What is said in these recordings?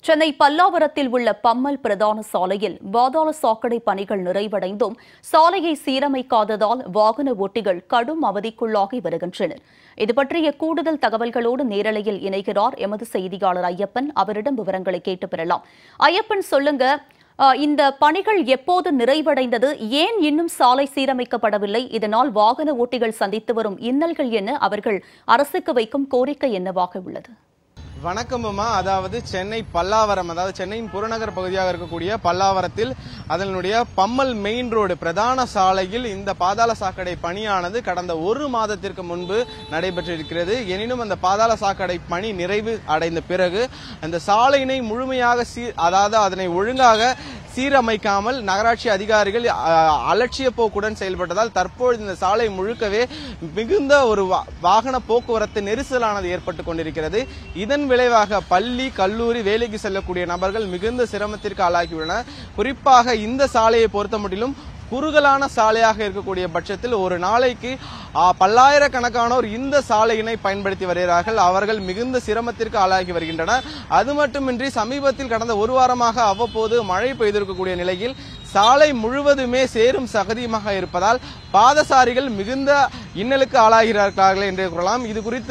சென்னை பல்லாவரத்தில் உள்ள பம்மல் பிரதான சாலையில் பாதாள சாக்கடை பணிகள் நிறைவடைந்தும் சாலையை சீரமைக்காததால் வாகன ஓட்டிகள் கடும் அவதிக்குள்ளாகி வருகின்றனர். இதுபற்றிய கூடுதல் தகவல்களோடு நேரலையில் இணைகிறார் எமது செய்தியாளர் ஐயப்பன். அவரிடம் விவரங்களை கேட்டு பெறலாம். ஐயப்பன், சொல்லுங்க, இந்த பணிகள் எப்போது நிறைவடைந்தது? ஏன் இன்னும் சாலை சீரமைக்கப்படவில்லை? இதனால் வாகன ஓட்டிகள் சந்தித்து வரும் இன்னல்கள் என்ன? அவர்கள் அரசுக்கு வைக்கும் கோரிக்கை என்னவாக உள்ளது? வணக்கம் அம்மா. அதாவது சென்னை பல்லாவரம், அதாவது சென்னையின் புறநகர் பகுதியாக இருக்கக்கூடிய பல்லாவரத்தில் அதனுடைய பம்மல் மெயின் ரோடு பிரதான சாலையில் இந்த பாதாள சாக்கடை பணியானது கடந்த ஒரு மாதத்திற்கு முன்பு நடைபெற்றிருக்கிறது. எனினும் அந்த பாதாள சாக்கடை பணி நிறைவு அடைந்த பிறகு அந்த சாலையினை முழுமையாக அதாவது அதனை ஒழுங்காக சீரமைக்காமல் நகராட்சி அதிகாரிகள் அலட்சிய போக்குடன் செயல்பட்டதால் தற்பொழுது இந்த சாலை முழுக்கவே மிகுந்த ஒரு வாகன போக்குவரத்து நெரிசலானது ஏற்பட்டுக் கொண்டிருக்கிறது. இதன் விளைவாக பள்ளி, கல்லூரி, வேலைக்கு செல்லக்கூடிய நபர்கள் மிகுந்த சிரமத்திற்கு ஆளாகியுள்ளனர். குறிப்பாக இந்த சாலையை பொறுத்தமட்டிலும் குறுகலான சாலையாக இருக்கக்கூடிய பட்சத்தில் ஒரு நாளைக்கு பல்லாயிரக்கணக்கானோர் இந்த சாலையினை பயன்படுத்தி வருகிறார்கள். அவர்கள் மிகுந்த சிரமத்திற்கு ஆளாகி வருகின்றனர். அது மட்டுமின்றி சமீபத்தில் கடந்த ஒரு வாரமாக அவ்வப்போது மழை பெய்திருக்கக்கூடிய நிலையில் சாலை முழுவதுமே சேரும் சகதியமாக இருப்பதால் பாதசாரிகள் மிகுந்த இன்னலுக்கு ஆளாகிறார்கள் என்றே கூறலாம். இது குறித்து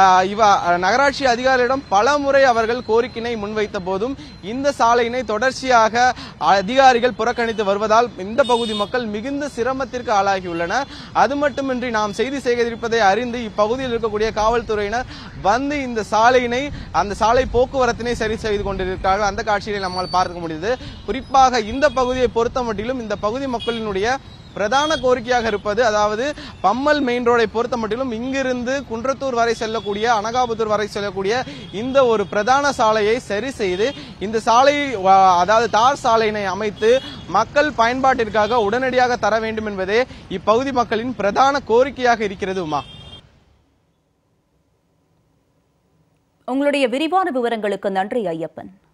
நகராட்சி அதிகாரிகளிடம் பல முறை அவர்கள் கோரிக்கையினை முன்வைத்த போதும் இந்த சாலையினை தொடர்ச்சியாக அதிகாரிகள் புறக்கணித்து வருவதால் இந்த பகுதி மக்கள் மிகுந்த சிரமத்திற்கு ஆளாகியுள்ளனர். அது மட்டுமின்றி நாம் செய்தி சேகரிப்பதை அறிந்து இப்பகுதியில் இருக்கக்கூடிய காவல்துறையினர் வந்து இந்த சாலையினை, அந்த சாலை போக்குவரத்தினை சரி செய்து கொண்டிருக்கிறார்கள். அந்த காட்சிகளை நம்மால் பார்க்க முடியுது. குறிப்பாக இந்த பகுதியை பொறுத்த மட்டிலும் இந்த பகுதி மக்களினுடைய பிரதான கோரிக்கையாக இருப்பது, அதாவது பம்மல் மெயின் ரோடை பொறுத்த மட்டிலும் இங்கிருந்து குன்றத்தூர் வரை செல்லக்கூடிய, அனகாபுத்தூர் வரை செல்லக்கூடிய இந்த ஒரு பிரதான சாலையை சரி செய்து இந்த சாலை, அதாவது தார் சாலையினை அமைத்து மக்கள் பயன்பாட்டிற்காக உடனடியாக தர வேண்டும் என்பதே இப்பகுதி மக்களின் பிரதான கோரிக்கையாக இருக்கிறது. உமா, உங்களுடைய விரிவான விவரங்களுக்கு நன்றி ஐயப்பன்.